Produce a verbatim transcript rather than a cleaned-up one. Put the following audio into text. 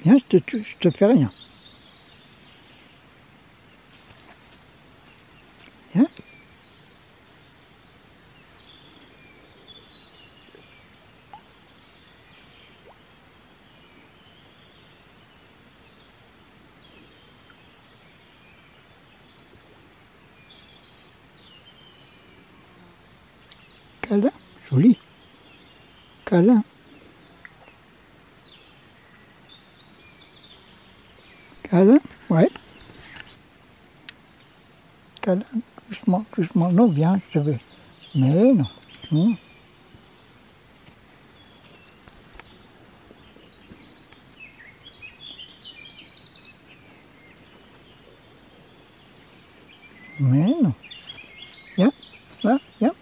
Viens, je te, je te fais rien. Viens. Câlin, joli. Câlin. Câlin, ouais. Câlin, doucement, doucement. Non, viens, je vais. Mais non. non. Mais non. Viens, là, viens.